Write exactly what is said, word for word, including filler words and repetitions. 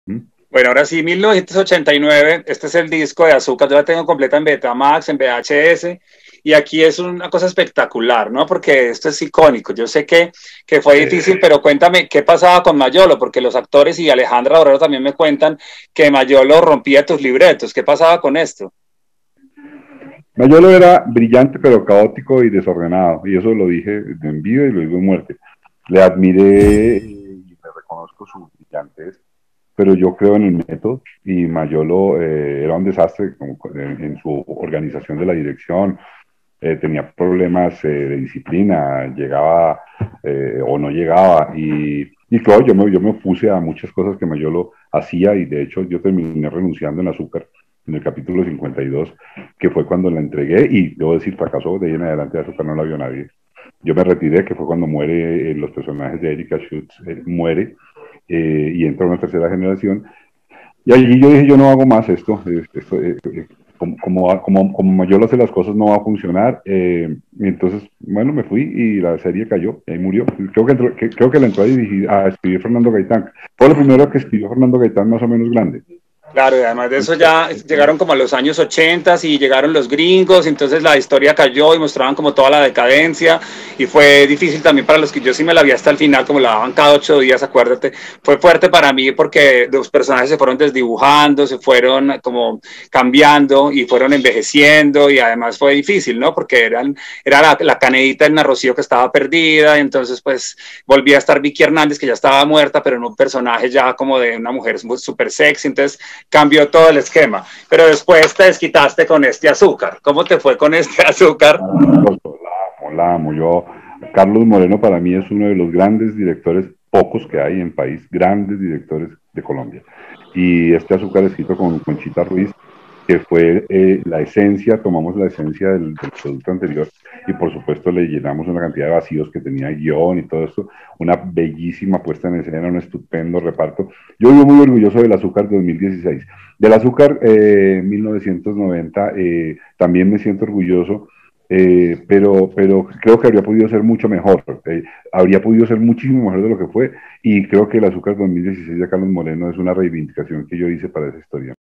¿Mm? Bueno, ahora sí, mil novecientos ochenta y nueve, este es el disco de Azúcar, yo la tengo completa en Betamax, en V H S, y aquí es una cosa espectacular, ¿no? Porque esto es icónico. Yo sé que, que fue difícil, pero cuéntame qué pasaba con Mayolo, porque los actores y Alejandra Borrero también me cuentan que Mayolo rompía tus libretos. ¿Qué pasaba con esto? Mayolo era brillante pero caótico y desordenado, y eso lo dije en vida y lo digo en muerte. Le admiré y le reconozco su brillantez, pero yo creo en el método y Mayolo eh, era un desastre como en, en, su organización de la dirección, eh, tenía problemas eh, de disciplina, llegaba eh, o no llegaba y, y claro, yo me, yo me opuse a muchas cosas que Mayolo hacía y de hecho yo terminé renunciando en Azúcar en el capítulo cincuenta y dos, que fue cuando la entregué y debo decir, fracasó, de ahí en adelante Azúcar no la vio nadie. Yo me retiré, que fue cuando muere eh, los personajes de Erika Schutz, eh, muere eh, y entra una tercera generación. Y allí yo dije, yo no hago más esto, esto eh, eh, como, como, como, como yo lo hace las cosas no va a funcionar. Eh, y entonces, bueno, me fui y la serie cayó, y ahí murió. Creo que, entró, que, creo que la entró a, dirigir, a escribir Fernando Gaitán. Fue lo primero que escribió Fernando Gaitán más o menos grande. Claro, y además de eso ya llegaron como a los años ochenta y llegaron los gringos, entonces la historia cayó y mostraban como toda la decadencia y fue difícil también para los que yo sí me la vi hasta el final, como la daban cada ocho días, acuérdate, fue fuerte para mí porque los personajes se fueron desdibujando, se fueron como cambiando y fueron envejeciendo y además fue difícil, ¿no? Porque eran, era la, la Canedita en Rocío que estaba perdida, y entonces pues volvía a estar Vicky Hernández que ya estaba muerta, pero en un personaje ya como de una mujer súper sexy, entonces cambió todo el esquema. Pero después te desquitaste con este Azúcar. ¿Cómo te fue con este Azúcar? Maravilloso, la amo, la amo. Yo, Carlos Moreno para mí es uno de los grandes directores, pocos que hay en país, grandes directores de Colombia. Y este Azúcar escrito con Conchita Ruiz, que fue eh, la esencia, tomamos la esencia del, del, producto anterior y por supuesto le llenamos una cantidad de vacíos que tenía el guión y todo esto, una bellísima puesta en escena, un estupendo reparto. Yo vivo muy orgulloso del Azúcar de dos mil dieciséis. Del Azúcar eh, mil novecientos noventa eh, también me siento orgulloso, eh, pero, pero creo que habría podido ser mucho mejor, eh, habría podido ser muchísimo mejor de lo que fue y creo que el Azúcar dos mil dieciséis de Carlos Moreno es una reivindicación que yo hice para esa historia.